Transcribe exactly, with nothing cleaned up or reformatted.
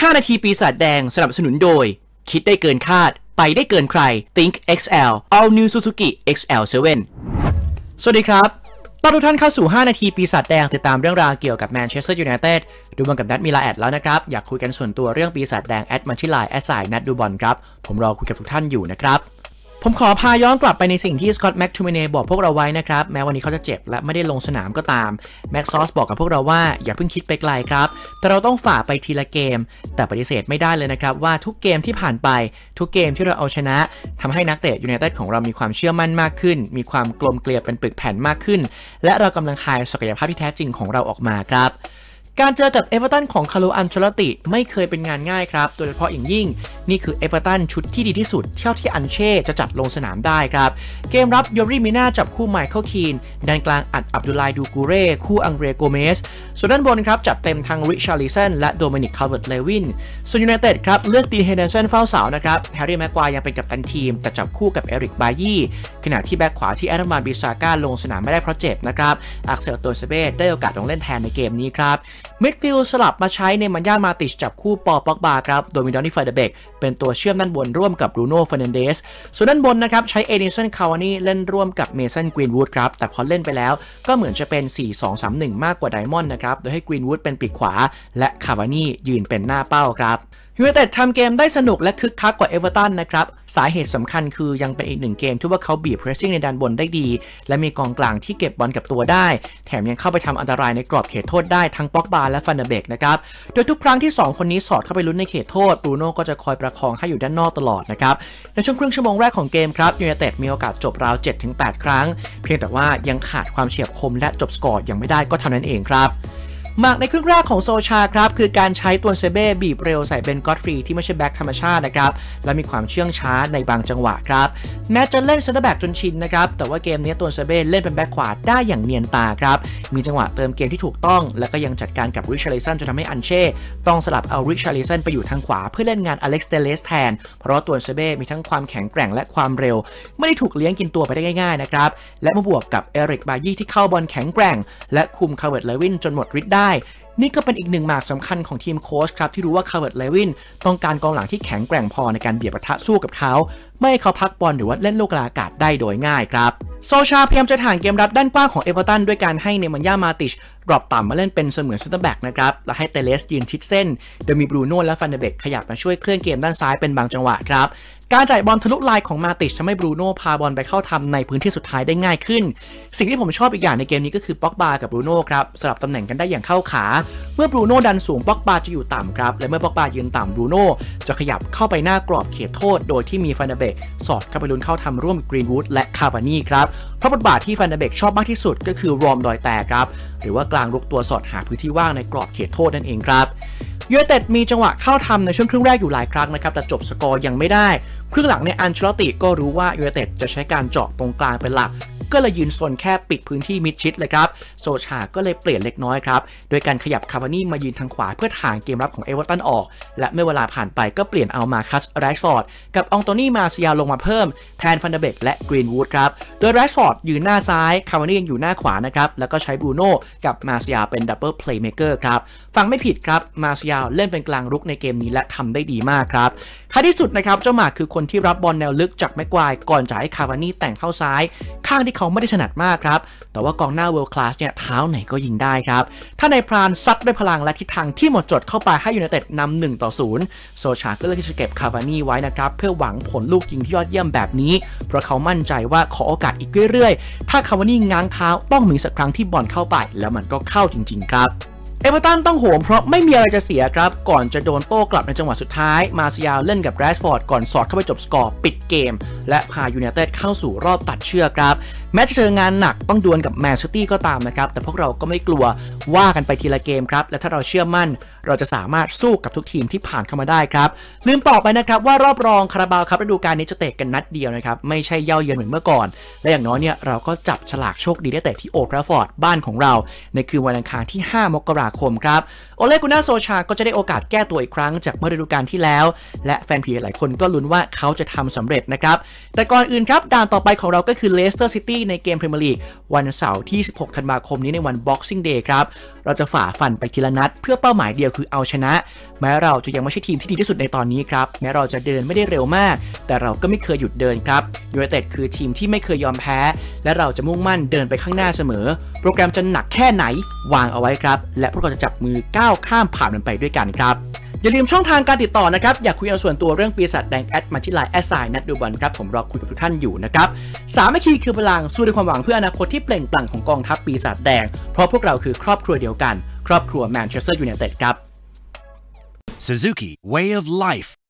ห้านาทีปีศาจแดงสนับสนุนโดยคิดได้เกินคาดไปได้เกินใคร Think เอ็กซ์ แอล All New Suzuki เอ็กซ์ แอล เซเว่น สวัสดีครับต้อนรับทุกท่านเข้าสู่ห้านาทีปีศาจแดงติดตามเรื่องราวเกี่ยวกับแมนเชสเตอร์ยูไนเต็ดดูบอลกับนัดมีไลน์แอดแล้วนะครับอยากคุยกันส่วนตัวเรื่องปีศาจแดงแอดมาที่ไลน์แอดสายนัดดูบอลครับผมรอคุยกับทุกท่านอยู่นะครับผมขอพาย้อนกลับไปในสิ่งที่สกอตต์แม็กทูมิเน่บอกพวกเราไว้นะครับแม้วันนี้เขาจะเจ็บและไม่ได้ลงสนามก็ตามแม็กซอสบอกกับพวกเราว่าอย่าเพิ่งคิดไปไกลครับแต่เราต้องฝ่าไปทีละเกมแต่ปฏิเสธไม่ได้เลยนะครับว่าทุกเกมที่ผ่านไปทุกเกมที่เราเอาชนะทำให้นักเตะยูไนเต็ดของเรามีความเชื่อมั่นมากขึ้นมีความกลมเกลียวเป็นปึกแผ่นมากขึ้นและเรากำลังคายศักยภาพที่แท้จริงของเราออกมาครับการเจอกับเอเวอร์ตันของคาร์โล อันเชลติไม่เคยเป็นงานง่ายครับโดยเฉพาะอย่างยิ่งนี่คือเอเวอร์ตันชุดที่ดีที่สุดเท่าที่อันเช่จะจัดลงสนามได้ครับเกมรับโยริมิน่าจับคู่ไมเคิลคีนด้านกลางอัดอับดุลไลดูกูเร่คู่อังเดรโกเมสส่วนด้านบนครับจัดเต็มทั้งริชาร์ลิสันและโดมินิกคาร์เวิร์ตเลวินส่วนยูไนเต็ดครับเลือกตีเฮเดนสันเฝ้าเสานะครับแฮร์รี่แม็กควายยังเป็นกัปตันทีมแต่จับคู่กับเอริกบายี่ขณะที่แบ็คขวาที่แอดามานบิซาก้าลงสนามไม่ได้เพราะเจ็บนะครับอักเซลโตเซเบ้ได้โอกาสลงเล่นแทนในเกมนี้ครับมิดฟิลด์สลับมาใช้ในมันย่ามาติชจับคู่ปอป็อกบาครับโดยมีดอนนี่ไฟเดเบกเป็นตัวเชื่อมด้านบนร่วมกับบรูโน่ เฟอร์นันเดสส่วนด้านบนนะครับใช้เอดินสัน คาวานี่เล่นร่วมกับเมสัน กรีนวูดครับแต่พอเล่นไปแล้วก็เหมือนจะเป็น สี่ สอง สาม หนึ่ง มากกว่าไดมอนด์นะครับโดยให้กรีนวูดเป็นปีกขวาและคาวานี่ยืนเป็นหน้าเป้าครับยูไนเต็ดทำเกมได้สนุกและคึกคักกว่าเอเวอร์ตันนะครับสาเหตุสำคัญคือยังเป็นอีกหนึ่งเกมที่ว่าเขาบีบเพรสซิ่งในด้านบนได้ดีและมีกองกลางที่เก็บบอลกับตัวได้แถมยังเข้าไปทำอันตรายในกรอบเขตโทษได้ทั้งป็อกบาและฟันเดเบกนะครับโดยทุกครั้งที่สองคนนี้สอดเข้าไปลุ้นในเขตโทษบรูโน่ก็จะคอยประคองให้อยู่ด้านนอกตลอดนะครับในช่วงครึ่งชั่วโมงแรกของเกมครับยูไนเต็ดมีโอกาสจบราว เจ็ดถึงแปด ครั้งเพียงแต่ว่ายังขาดความเฉียบคมและจบสกอร์ยังไม่ได้ก็เท่านั้นเองครับหมากในครึ่งแรกของโซชาครับคือการใช้ตัวเซเบ้บีบเร็วใส่เบนก็อตฟรีที่ไม่ใช่แบ็คธรรมชาตินะครับและมีความเชื่องช้าในบางจังหวะครับแม้จะเล่นเซนเตอร์แบ็คจนชินนะครับแต่ว่าเกมนี้ตัวเซเบ้เล่นเป็นแบ็คขวาได้อย่างเนียนตาครับมีจังหวะเติมเกมที่ถูกต้องและก็ยังจัดการกับริชาร์ลิสันจนทำให้อันเช่ต้องสลับเอาริชาร์ลิสันไปอยู่ทางขวาเพื่อเล่นงานอเล็กซ์เตเลสแทนเพราะตัวเซเบ้มีทั้งความแข็งแกร่งและความเร็วไม่ได้ถูกเลี้ยงกินตัวไปได้ง่ายๆนะครับและมาบวกกับเอริกบายี่ที่เข้าบอลแข็งแกร่งและคุมคาร์เวิร์ตเลวินจนหมดฤทธิ์ได้นี่ก็เป็นอีกหนึ่งหมากสำคัญของทีมโค้ชครับที่รู้ว่าคาร์เวิร์ตเลวินต้องการกองหลังที่แข็งแกร่งพอในการเบียดปะทะสู้กับเขาไม่ให้เขาพักบอลหรือว่าเล่นลูกกลางอากาศได้โดยง่ายครับโซชาพยายามจะถ่างเกมรับด้านกว้างของเอเวอร์ตันด้วยการให้เนมันย่ามาติชดรอปต่ำมาเล่นเป็นเสมือนเซนเตอร์แบ็กนะครับและให้เตเลสยืนชิดเส้นโดยมีบรูโน่และฟันเดเบกขยับมาช่วยเคลื่อนเกมด้านซ้ายเป็นบางจังหวะครับการจ่ายบอลทะลุลายของมาติชทำให้บรูโน่พาบอลไปเข้าทำในพื้นที่สุดท้ายได้ง่ายขึ้นสิ่งที่ผมชอบอีกอย่างในเกมนี้ก็คือป็อกบากับบรูโน่ครับสลับตำแหน่งกันได้อย่างเข้าขาเมื่อบรูโน่ดันสูงป็อกบาจะอยู่ต่ำครับและเมื่อป็อกบายืนต่ำบรูโน่จะขยับเข้าไปหน้ากรอบเขตโทษโดยที่มีฟันเดเบกสอดเข้าไปลุ้นเข้าทำร่วมกับกรีนวูดและคาวานี่ครับเพราะบทบาทที่ฟันเดเบกชอบมากที่สุดก็คือรอมดอยแตกครับหรือว่ากลางรุกตัวสอดหาพื้นที่ว่างในกรอบเขตโทษนั่นเองครับยูไนเต็ดมีจังหวะเข้าทำในช่วงครึ่งแรกอยู่หลายครั้งนะครับแต่จบสกอร์ยังไม่ได้ครึ่งหลังเนี่ยอันเชลติก็รู้ว่ายูไนเต็ดจะใช้การเจาะตรงกลางเป็นหลักก็เลยยืนโซนแค่ปิดพื้นที่มิดชิดเลยครับโซชาก็เลยเปลี่ยนเล็กน้อยครับโดยการขยับคาวานี่มายืนทางขวาเพื่อถ่างเกมรับของเอเวอร์ตันออกและเมื่อเวลาผ่านไปก็เปลี่ยนเอามาคัสแรชฟอร์ดกับอองโตนี่มาเซียลงมาเพิ่มแทนฟันเดเบกและกรีนวูดครับโดยแรชฟอร์ดยืนหน้าซ้ายคาวานี่ยังอยู่หน้าขวานะครับแล้วก็ใช้บรูโน่กับมาเซียเป็นดับเบิลเพลย์เมเกอร์ครับฟังไม่ผิดครับมาเซียเล่นเป็นกลางรุกในเกมนี้และทำได้ดีมากครับท้ายที่สุดนะครับเจ้าหมากคือคนที่รับบอลแนวลึกจากแม็กควายก่อนจะให้คาวานี่แต่งเข้าซ้ายข้างที่เขาไม่ได้ถนัดมากครับแต่ว่ากองหน้าเวิลด์คลาสเนี่ยเท้าไหนก็ยิงได้ครับถ้าในพรานซัดด้วยพลังและทิศทางที่หมดจดเข้าไปให้ยูไนเต็ดนำหนึ่งต่อศูนย์โซชาก็เลยที่จะเก็บคาวานี่ไว้นะครับเพื่อหวังผลลูกยิงที่ยอดเยี่ยมแบบนี้เพราะเขามั่นใจว่าขอโอกาสอีกเรื่อยๆถ้าคาวานี่ง้างเท้าต้องมีสักครั้งที่บอลเข้าไปแล้วมันก็เข้าจริงๆครับเอเวอร์ตันต้องโหมเพราะไม่มีอะไรจะเสียครับก่อนจะโดนโต้กลับในจังหวะสุดท้ายมาเซียลเล่นกับแรชฟอร์ดก่อนสอดเข้าไปจบสกอร์ปิดเกมและพายูไนเต็ดเข้าสู่รอบตัดเชือกครับแม้จะเจองานหนักต้องดวลกับแมนซิตี้ก็ตามนะครับแต่พวกเราก็ไม่กลัวว่ากันไปทีละเกมครับและถ้าเราเชื่อมั่นเราจะสามารถสู้กับทุกทีมที่ผ่านเข้ามาได้ครับลืมบอกไปนะครับว่ารอบรองคาราบาวครับฤดูกาลนี้จะเตะกันนัดเดียวนะครับไม่ใช่เย่าเยือนเหมือนเมื่อก่อนและอย่างน้อยเนี่ยเราก็จับฉลากโชคดีได้เตะที่โอลด์แทราฟฟอร์ดบ้านของเราในคืนวันอังคารที่ห้ามกราคมครับโอเลกุน่าโซชาก็จะได้โอกาสแก้ตัวอีกครั้งจากเมื่อฤดูกาลที่แล้วและแฟนผีหลายคนก็ลุ้นว่าเขาจะทำสำเร็จนะครับแต่ก่อนอื่นครับด่านต่อไปของเราก็คือเลสเตอร์ซิตี้ในเกมพรีเมียร์ลีกวันเสาร์ที่สิบหกธันวาคมนี้ในวัน Boxing Day ครับเราจะฝ่าฟันไปทีละนัดเพื่อเป้าหมายเดียวคือเอาชนะแม้เราจะยังไม่ใช่ทีมที่ดีที่สุดในตอนนี้ครับแม้เราจะเดินไม่ได้เร็วมากแต่เราก็ไม่เคยหยุดเดินครับยูไนเต็ดคือทีมที่ไม่เคยยอมแพ้และเราจะมุ่งมั่นเดินไปข้างหน้าเสมอโปรแกรมจะหนักแค่ไหนวางเอาไว้ครับและพวกเราจะจับมือก้าวข้ามผ่านมันไปด้วยกันครับอย่าลืมช่องทางการติดต่อนะครับอยากคุยเอาส่วนตัวเรื่องปีศาจแดงแอดมาที่ไลน์แอดไซน์นัดดูบอลครับผมรอคุยกับทุกท่านอยู่นะครับสามัคคีคือพลังสู้ด้วยความหวังเพื่ออนาคตที่เปล่งปลั่งของกองทัพปีศาจแดงเพราะพวกเราคือครอบครัวเดียวกันครอบครัวแมนเชสเตอร์ยูไนเต็ดครับ Suzuki Way of Life